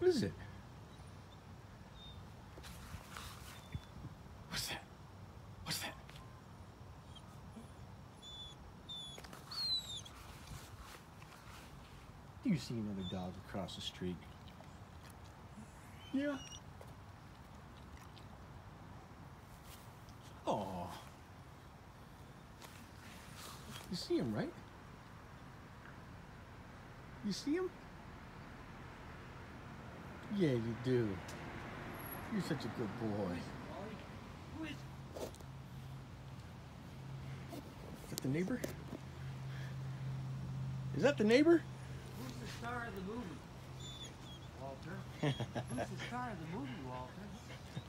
What is it? What's that? What's that? Do you see another dog across the street? Yeah. Oh. You see him, right? You see him? Yeah, you do. You're such a good boy. Is that the neighbor? Is that the neighbor? Who's the star of the movie, Walter? Who's the star of the movie, Walter?